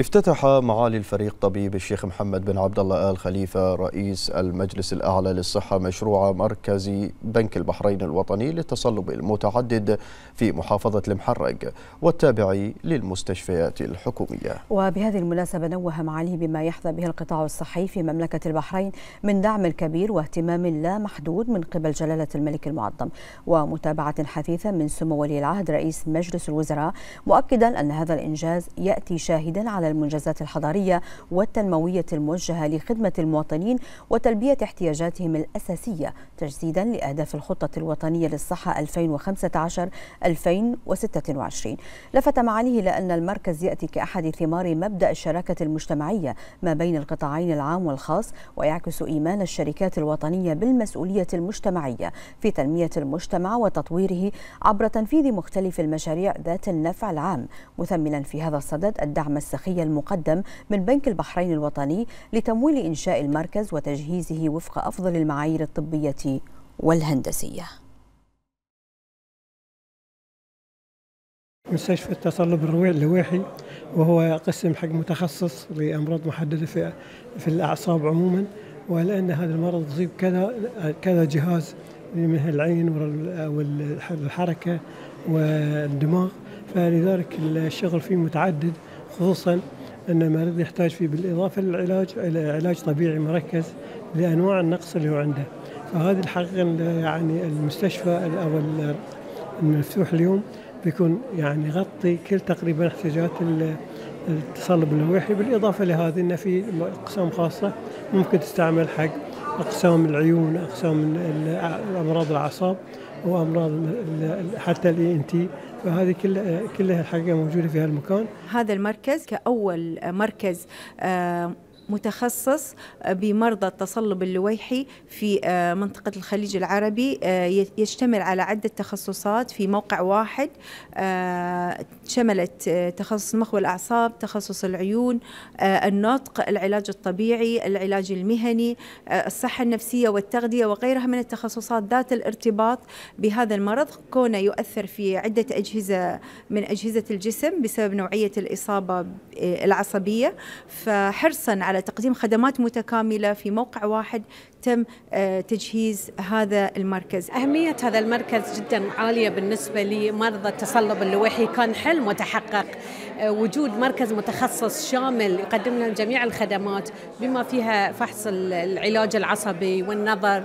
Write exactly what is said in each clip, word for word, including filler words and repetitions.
افتتح معالي الفريق طبيب الشيخ محمد بن عبد الله آل خليفة رئيس المجلس الأعلى للصحة مشروع مركز بنك البحرين الوطني للتصلب المتعدد في محافظة المحرق والتابع للمستشفيات الحكومية. وبهذه المناسبة نوه معاليه بما يحظى به القطاع الصحي في مملكة البحرين من دعم كبير واهتمام لا محدود من قبل جلالة الملك المعظم ومتابعة حثيثة من سمو ولي العهد رئيس مجلس الوزراء، مؤكدا أن هذا الإنجاز يأتي شاهدا على المنجزات الحضارية والتنموية الموجهة لخدمة المواطنين وتلبية احتياجاتهم الأساسية تجسيدا لأهداف الخطة الوطنية للصحة ألفين وخمسة عشر ألفين وستة وعشرين. لفت معاليه إلى أن المركز يأتي كأحد ثمار مبدأ الشراكة المجتمعية ما بين القطاعين العام والخاص، ويعكس إيمان الشركات الوطنية بالمسؤولية المجتمعية في تنمية المجتمع وتطويره عبر تنفيذ مختلف المشاريع ذات النفع العام، مثمنا في هذا الصدد الدعم السخي المقدم من بنك البحرين الوطني لتمويل إنشاء المركز وتجهيزه وفق أفضل المعايير الطبية والهندسية. مستشفى التصلب اللويحي، وهو قسم حق متخصص لأمراض محددة في في الأعصاب عموما، ولأن هذا المرض يصيب كذا كذا جهاز مثل العين والحركة والدماغ، فلذلك الشغل فيه متعدد، خصوصا أن المريض يحتاج فيه بالإضافة للعلاج إلى علاج طبيعي مركز لأنواع النقص اللي هو عنده. فهذه الحقيقة يعني المستشفى أو المفتوح اليوم بيكون يعني يغطي كل تقريبا احتياجات التصلب اللويحي، بالإضافة لهذه أن في أقسام خاصة ممكن تستعمل حق أقسام العيون، أقسام أمراض الأعصاب وأمراض حتى الإي إن تي، فهذه كلها كلها الحقيقة موجودة في هالمكان. هذا المركز كأول مركز متخصص بمرضى التصلب اللويحي في منطقة الخليج العربي، يشتمل على عدة تخصصات في موقع واحد، شملت تخصص المخ والأعصاب، تخصص العيون، النطق، العلاج الطبيعي، العلاج المهني، الصحة النفسية والتغذية وغيرها من التخصصات ذات الارتباط بهذا المرض، كونه يؤثر في عدة أجهزة من أجهزة الجسم بسبب نوعية الإصابة العصبية. فحرصا على تقديم خدمات متكاملة في موقع واحد تم تجهيز هذا المركز. أهمية هذا المركز جدا عالية بالنسبة لمرضى التصلب اللويحي، كان حلم متحقق وجود مركز متخصص شامل يقدم لنا جميع الخدمات بما فيها فحص العلاج العصبي والنظر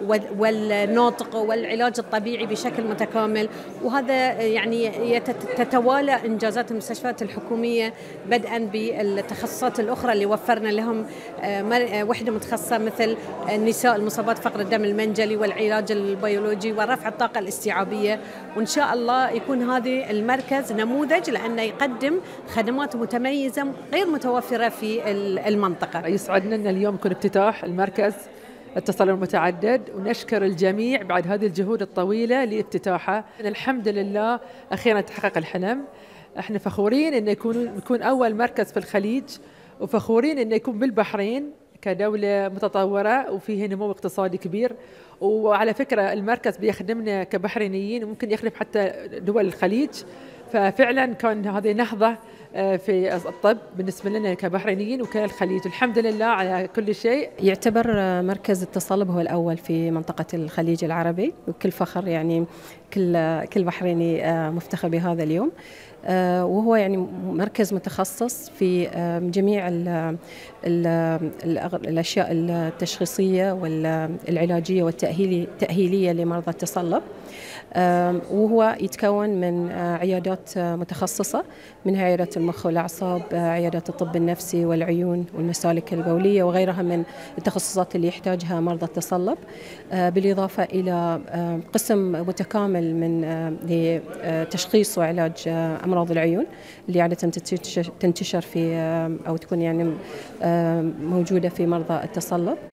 والنطق والعلاج الطبيعي بشكل متكامل. وهذا يعني تتوالى إنجازات المستشفيات الحكومية بدءا بالتخصصات الأخرى اللي وفرنا لهم وحدة متخصصة مثل النساء المصابات فقر الدم المنجلي والعلاج البيولوجي ورفع الطاقة الاستيعابية. وإن شاء الله يكون هذا المركز نموذج لأنه يقدم خدمات متميزة غير متوفرة في المنطقة. يسعدنا أن اليوم يكون افتتاح المركز التصلب المتعدد، ونشكر الجميع بعد هذه الجهود الطويلة لافتتاحه. الحمد لله أخيرا تحقق الحلم. احنا فخورين أن يكون يكون أول مركز في الخليج، وفخورين أن يكون بالبحرين كدولة متطورة وفيه نمو اقتصادي كبير. وعلى فكرة المركز بيخدمنا كبحرينيين وممكن يخدم حتى دول الخليج، ففعلا كان هذه نهضة في الطب بالنسبة لنا كبحرينيين وكالخليج. الحمد لله على كل شيء. يعتبر مركز التصلب هو الأول في منطقة الخليج العربي، وكل فخر يعني كل كل بحريني مفتخر بهذا اليوم. وهو يعني مركز متخصص في جميع ال ال الأشياء التشخيصية والعلاجية والتأهيلية لمرضى التصلب، وهو يتكون من عيادات متخصصة، منها عيادات المخ والأعصاب، عيادات الطب النفسي والعيون والمسالك البولية وغيرها من التخصصات اللي يحتاجها مرضى التصلب، بالإضافة إلى قسم متكامل من لتشخيص وعلاج أمراض العيون اللي عادة تنتشر في أو تكون يعني موجودة في مرضى التصلب.